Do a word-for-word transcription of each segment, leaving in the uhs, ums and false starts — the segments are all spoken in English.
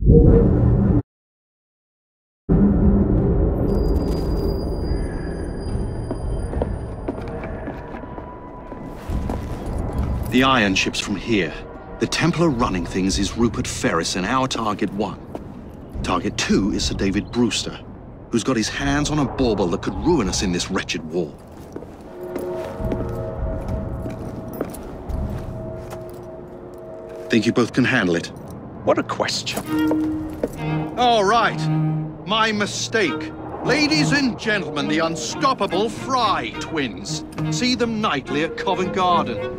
The iron ship's from here. The Templar running things is Rupert Ferris and our target one. Target two is Sir David Brewster, who's got his hands on a bauble that could ruin us in this wretched war. Think you both can handle it? What a question. All right. My mistake. Ladies and gentlemen, the unstoppable Fry twins. See them nightly at Covent Garden.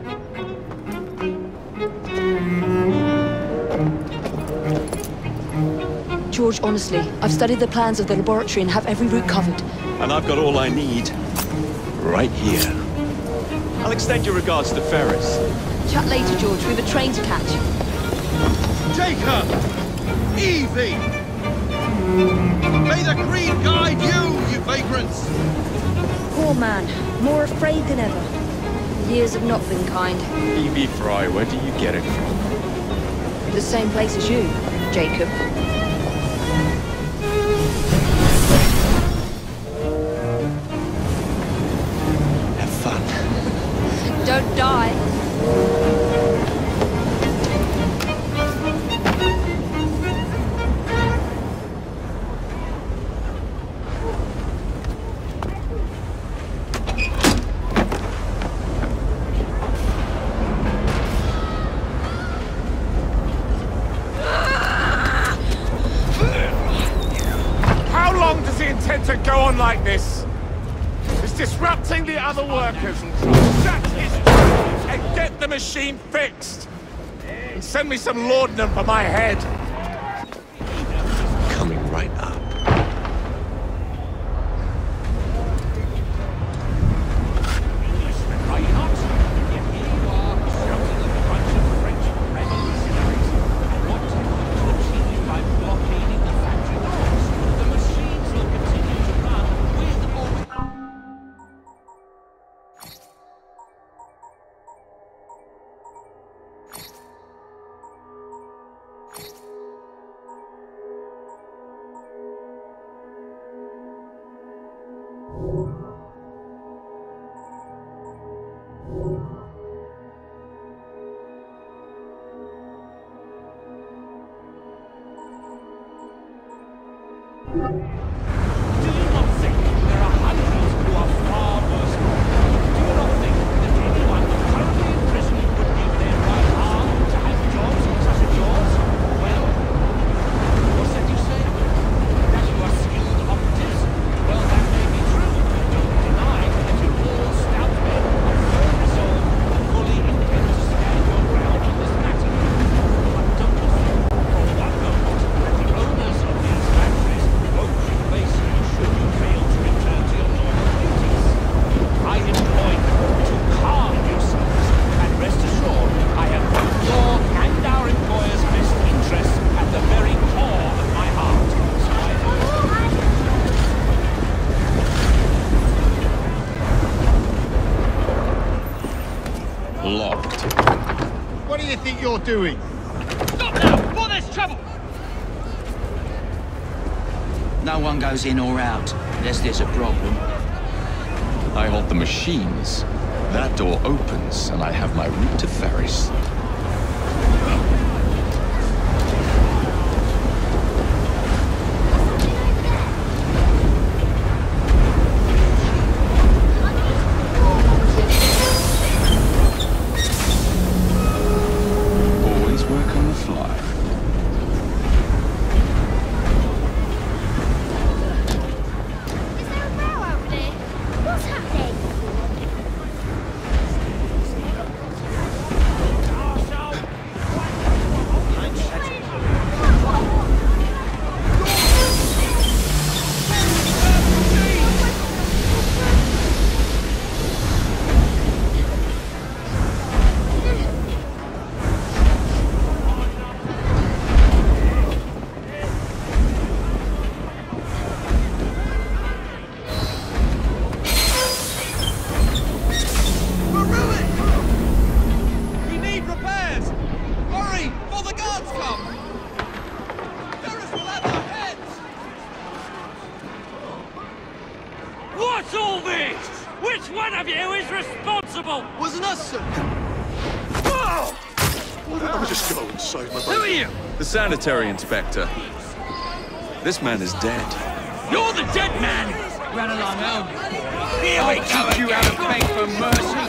George, honestly, I've studied the plans of the laboratory and have every route covered. And I've got all I need right here. I'll extend your regards to Ferris. Chat later, George. We've a train to catch. Jacob! Evie! May the creed guide you, you vagrants! Poor man. More afraid than ever. Years have not been kind. Evie Fry, where do you get it from? The same place as you, Jacob. Have fun. Don't die. To go on like this. It's disrupting the other workers. Shut his trap and get the machine fixed. And send me some laudanum for my head. Coming right up. Locked. What do you think you're doing? Stop now! Before there's trouble! No one goes in or out, unless there's a problem. I hold the machines. That door opens, and I have my route to Ferris. of you is responsible! Wasn't us, sir. Oh! I was just going to save my Who are you? The sanitary inspector. This man is dead. You're the dead man! Run along home. Here we go! Teach you how to beg for mercy.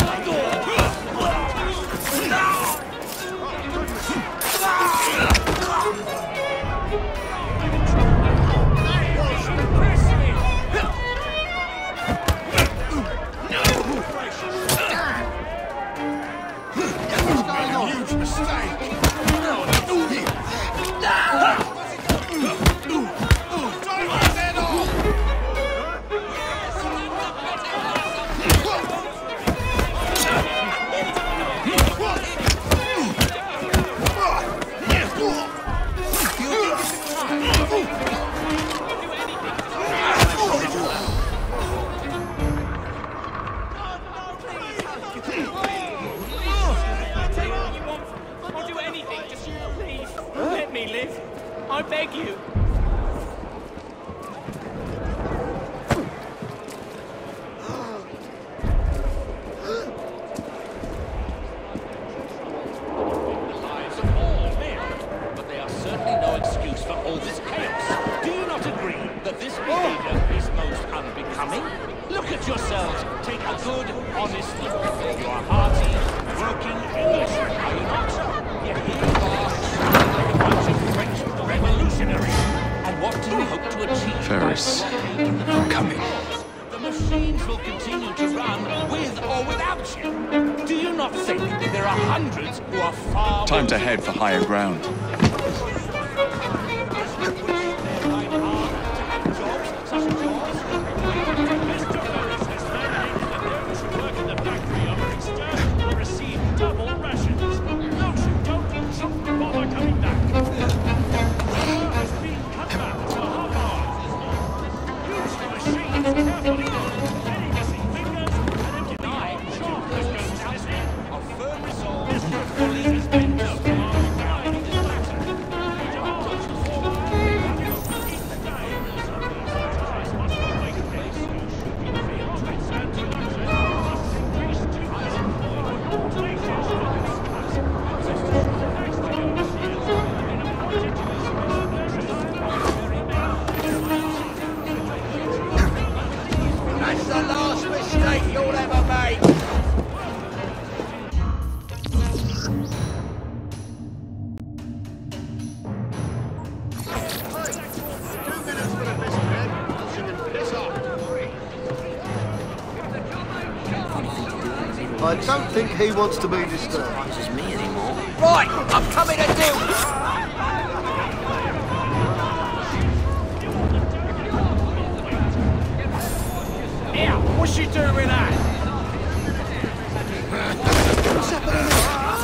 huge mistake. I beg you. The lives of all men, but they are certainly no excuse for all this chaos. Do you not agree that this behavior is most unbecoming? Look at yourselves. Take a good, honest look. You are hearty, working English, are you not? Yet here you are, like a bunch of French revolutionaries. And what do you hope to achieve? Ferris, I'm coming. The machines will continue to run with or without you. Do you not think there are hundreds who are far Time to head for higher ground. I don't think he wants to be disturbed. This is me anymore. Right, I'm coming to deal. Here, what's she doing with that? What's happening?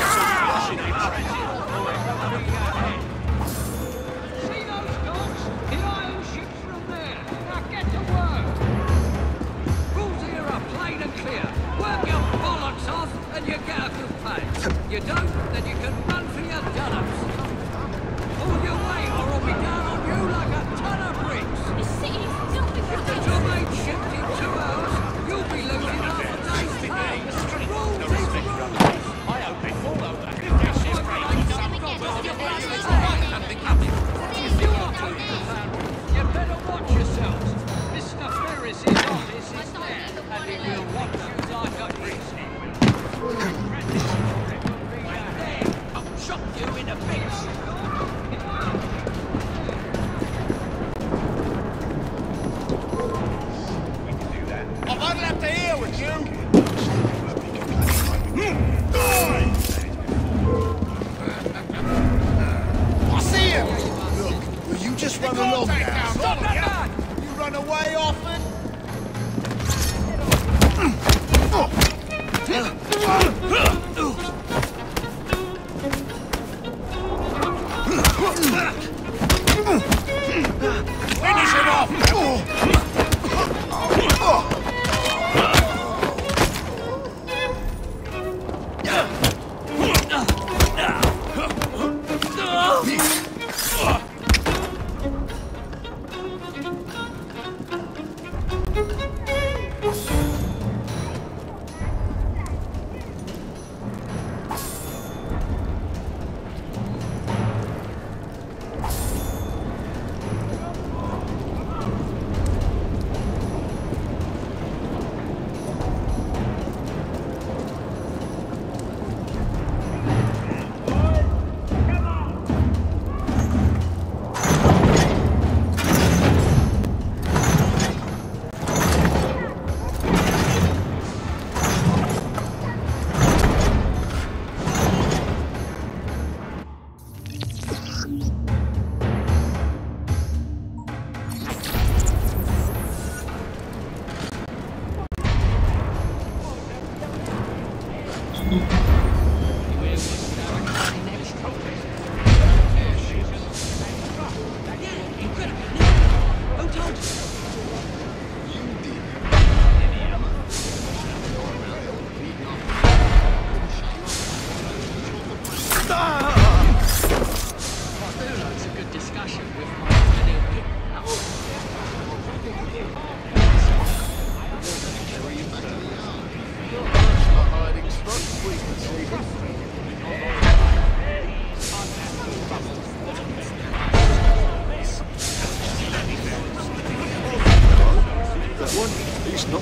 See those dogs? The iron ships from there. Now get to work. Rules here are plain and clear. Work your bollocks off and you get a good pay. You don't, then you can run for your dollops. Pull your weight or I'll be down on you like a ton of bricks. If the job ain't shipped in two hours, you'll be losing half a day's pay. Rules is rules. I hope they follow that. If you are talking to family, you better watch yourselves. Mister Ferris's office is there, and he will watch you like a priest. I'll chop you in a bits. I've had left to hear with you. I see him. Look, will you just run along now? Stop that man! You run away often? Finish him off!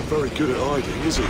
very good at hiding, is he?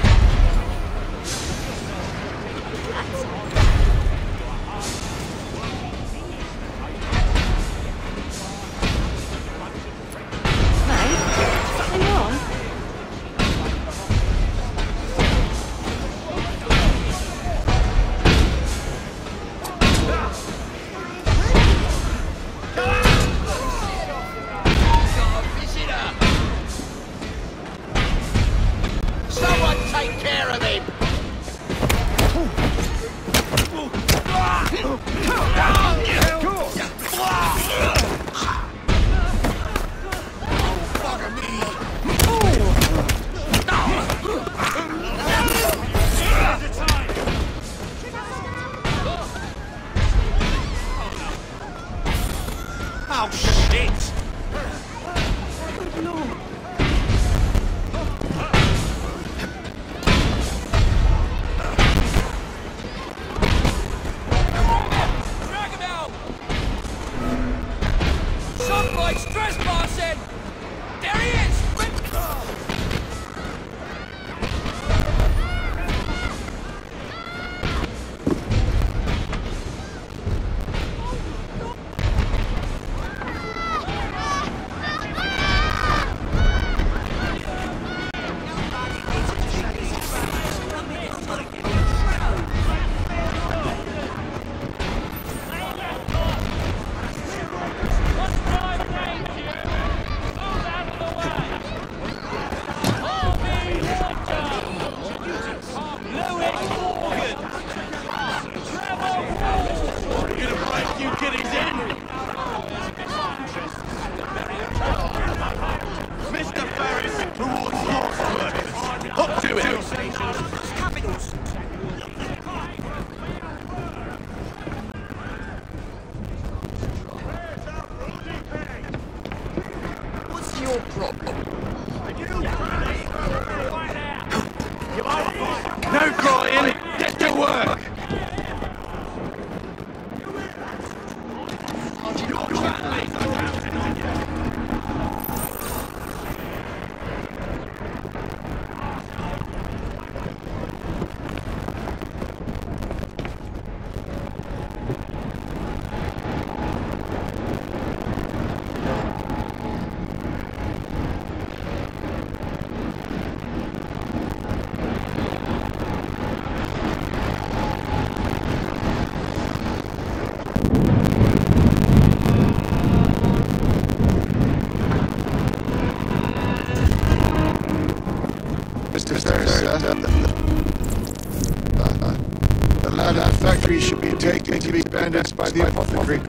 The land of the factory should be taken to be bandaged by the apothecary.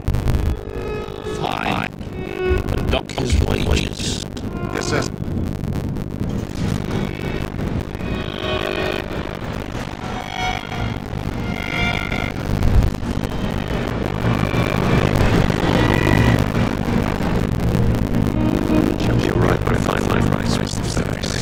Fine. But dock his wages. Yes, sir. You're right, but I find my price was the service.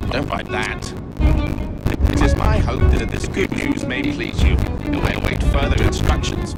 Don't write that. It is my hope that this good news may please you. I await further instructions.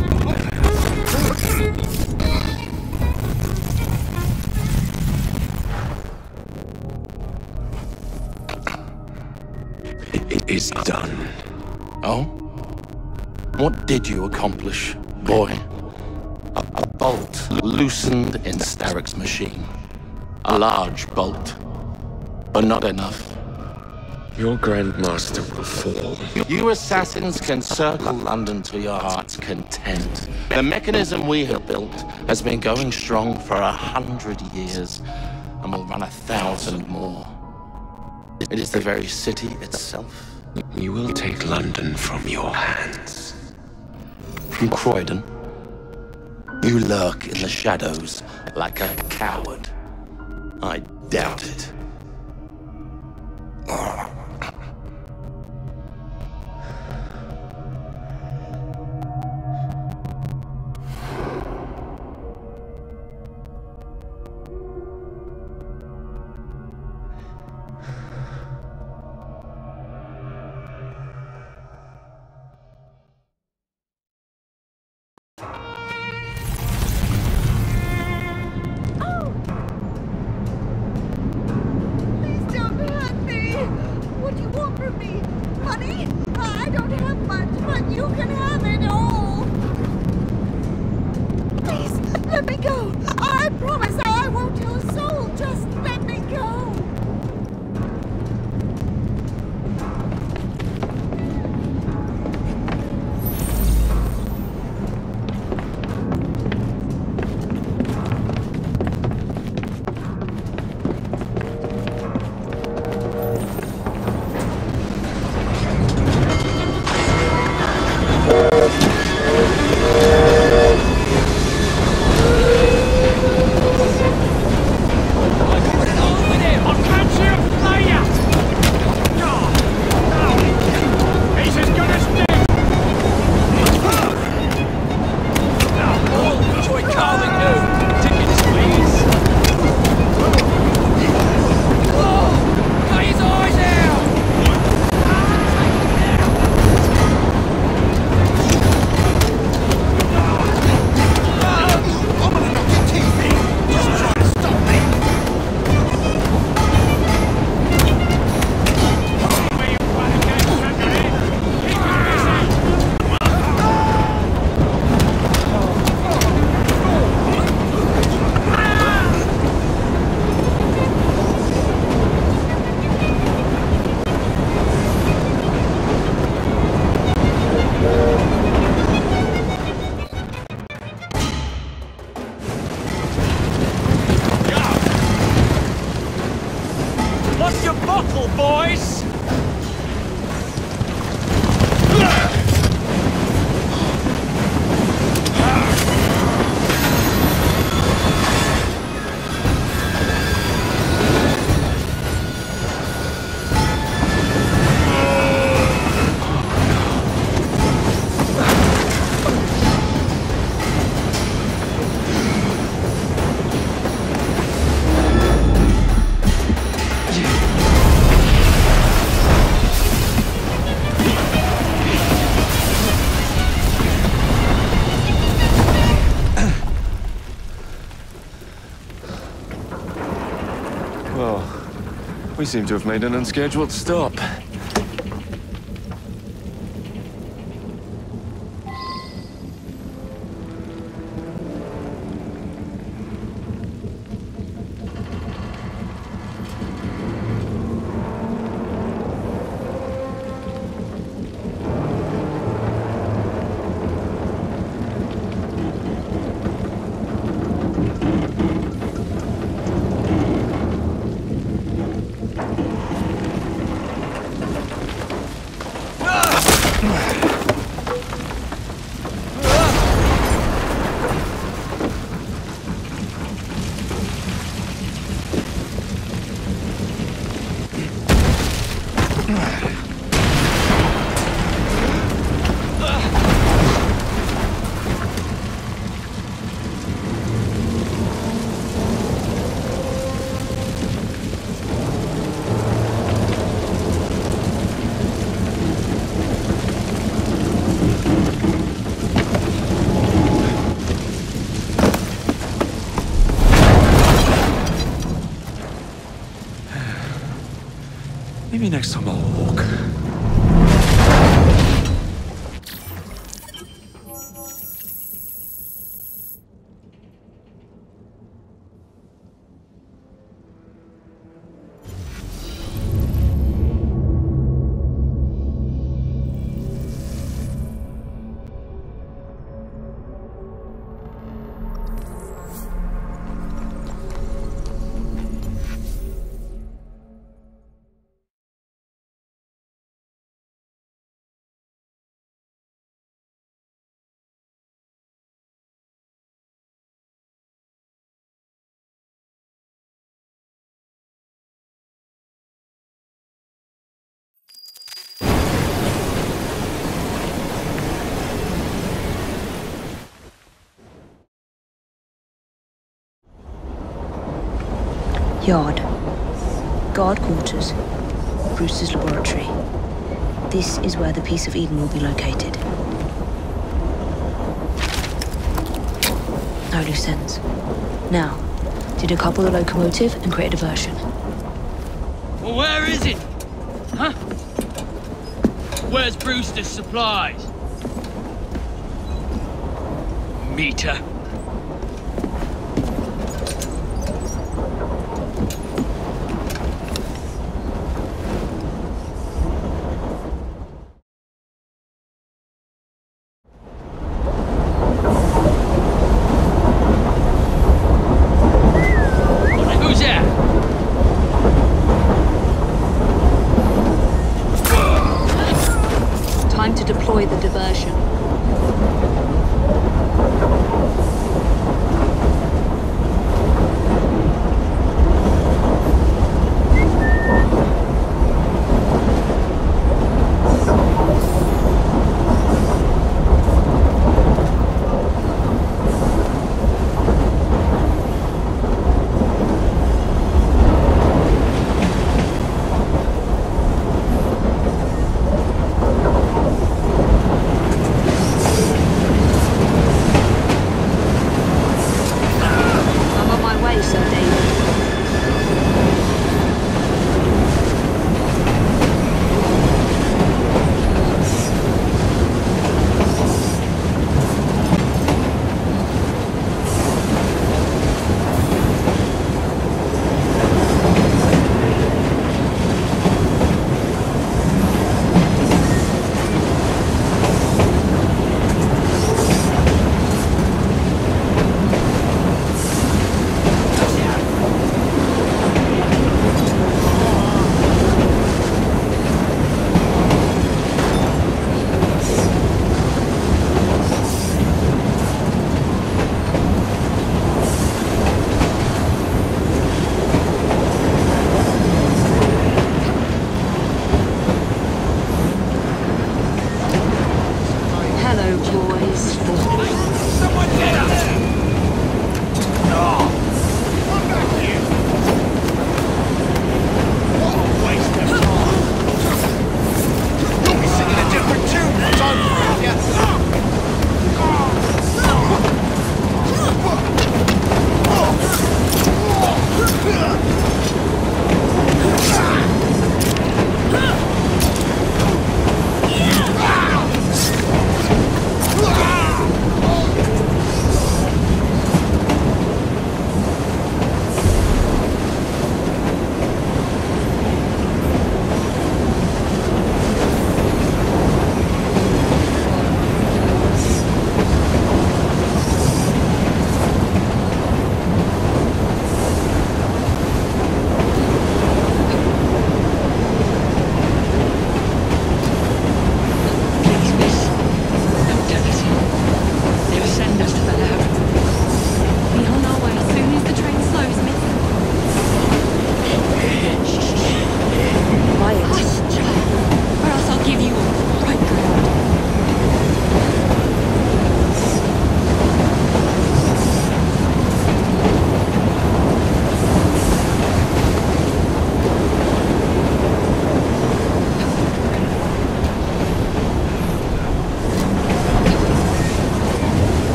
It is done. Oh? What did you accomplish, boy? A, a bolt loosened in Starrick's machine. A large bolt, but not enough. Your Grandmaster will fall. You assassins can circle London to your heart's content. The mechanism we have built has been going strong for a hundred years, and will run a thousand more. It is the very city itself. We will take London from your hands. From Croydon? You lurk in the shadows like a coward. I doubt it. We seem to have made an unscheduled stop. Maybe next time I'll walk. Yard. Guard quarters. Brewster's laboratory. This is where the piece of Eden will be located. No loose ends. Now, to decouple the locomotive and create a diversion. Well, where is it? Huh? Where's Brewster's supplies? Meter. The diversion.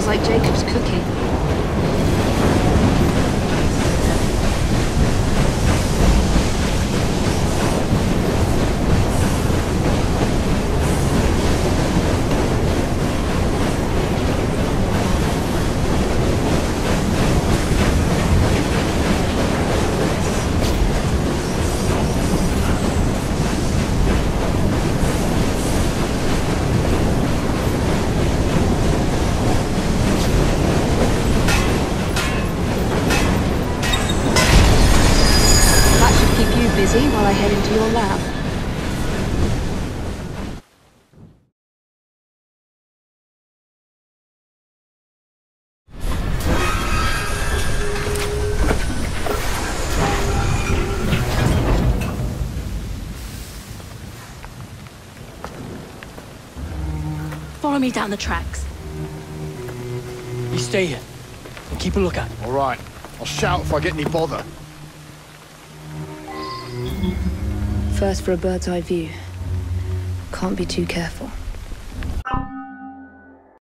like Jacob's cooking. Busy while I head into your lab. Follow me down the tracks. You stay here and keep a lookout. All right. I'll shout if I get any bother. First for a bird's eye view. Can't be too careful.